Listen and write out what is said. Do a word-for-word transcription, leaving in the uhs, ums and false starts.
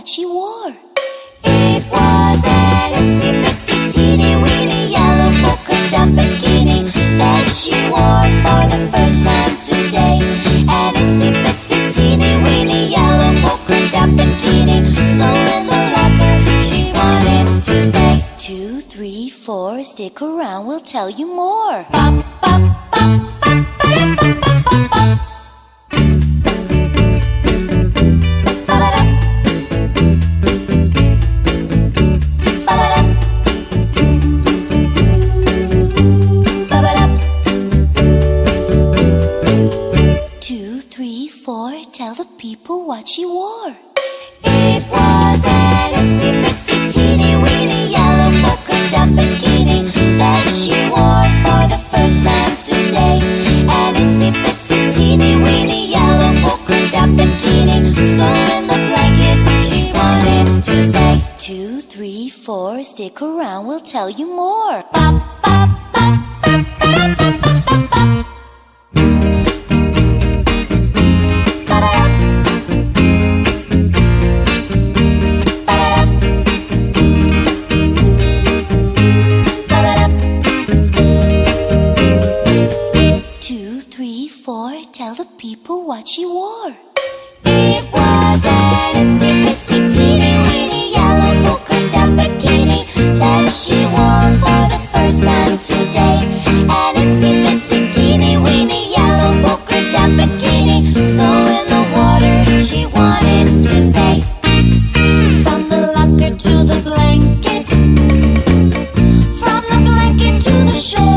what she wore. It was an itsy bitsy teeny weeny yellow polka dot bikini that she wore for the first time today. An itsy bitsy teeny weeny yellow polka dot bikini. So in the locker she wanted to stay. Two, three, four, stick around, we'll tell you more. Bop, bop, bop, bop, ba-dum, bop, bop, bop, bop. Tell the people what she wore. It was an itsy bitsy teeny weeny yellow polka dot bikini that she wore for the first time today. An itsy bitsy teeny weeny yellow polka dot bikini. So in the blanket she wanted to stay. Two, three, four, stick around, we'll tell you more. Bop, bop, bop, bop, ba-dum, bop, bop, bop, bop. Tell the people what she wore. It was an itsy bitsy teeny weeny yellow polka dot bikini that she wore for the first time today. An itsy bitsy teeny weeny yellow polka dot bikini. So in the water she wanted to stay. From the locker to the blanket, from the blanket to the shore.